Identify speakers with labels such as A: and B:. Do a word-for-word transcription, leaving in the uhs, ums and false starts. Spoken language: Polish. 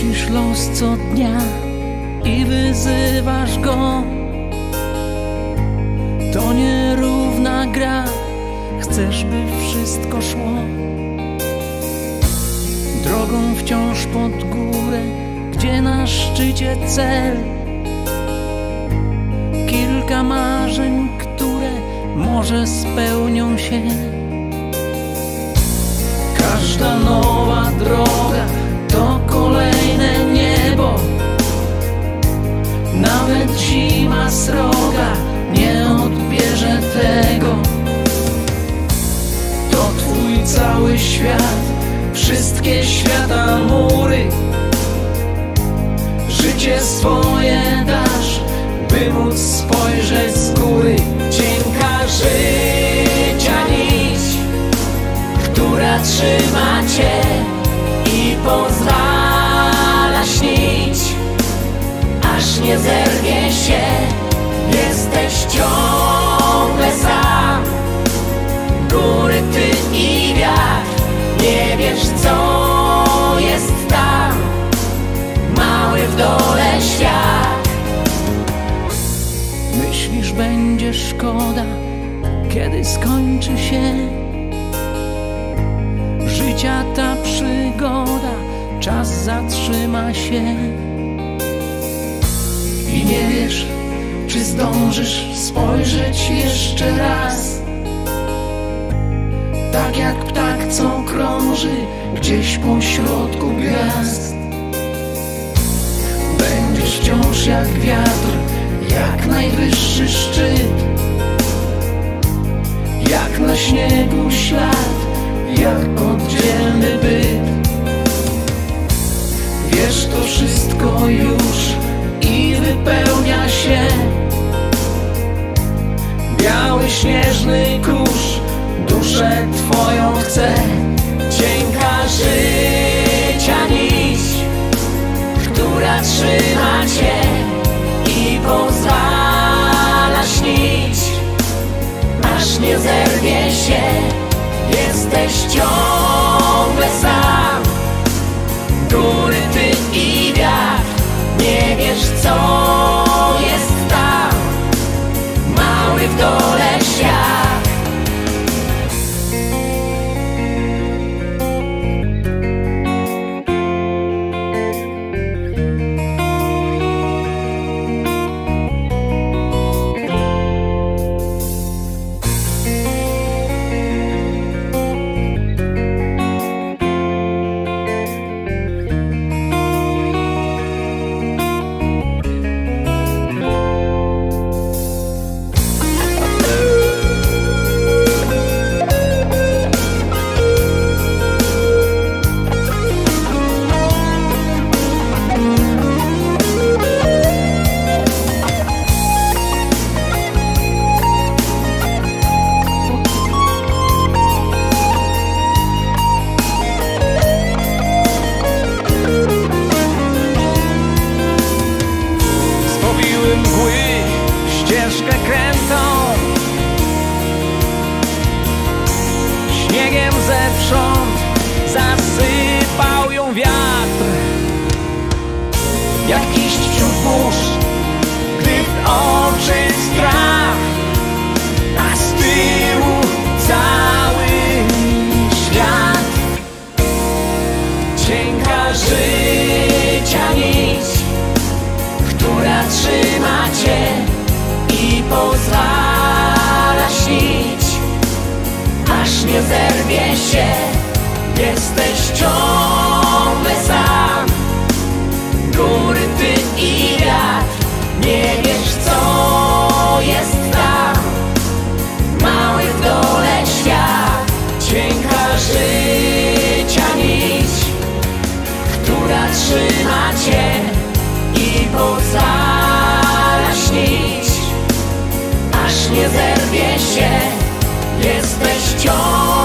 A: Kusisz los co dnia i wyzywasz go. To nierówna gra, chcesz, by wszystko szło drogą wciąż pod górę, gdzie na szczycie cel. Kilka marzeń, które może spełnią się. Każda nowa droga to kolejne niebo. Nawet zima sroga nie odbierze tego. To twój cały świat, wszystkie świata mury. Życie swoje dasz, by móc spojrzeć z góry. Cienka życia nić, która trzyma cię i pozwala śnić, aż nie zerwie się. Jesteś ciągle sam, góry, ty i wiatr. Nie wiesz, co jest tam, mały w dole świat. Myślisz, będzie szkoda, kiedy skończy się życia ta przygoda, czas zatrzyma się. I nie wiesz, czy zdążysz spojrzeć jeszcze raz, tak jak ptak, co krąży gdzieś po środku gwiazd. Będziesz wciąż jak wiatr, jak najwyższy szczyt, jak na śniegu ślad, jak oddzielny byt. Wiesz, to wszystko już i wypełnia się. Biały śnieżny kurz duszę twoją chce. Cienka życia nić, która trzyma cię i pozwala śnić, aż nie zerwie się. Jesteś ciągle sam, góry, ty i wiatr. Nie wiesz, co jest tam, mały w dole świat. Ścieżkę krętą, śniegiem zewsząd zasypał ją wiatr, jak iść wśród burz, gdy w oczy strach, a z tyłu cały świat. Cienka życia nić, która trzyma cię i pozwala śnić, aż nie zerwie się. Jesteś ciągle sam, góry, ty i wiatr. Nie wiesz, co jest tam, mały w dole świat. Cienka życia nić, która trzyma cię i pozwala śnić, aż nie zerwie się. Jesteś ciągle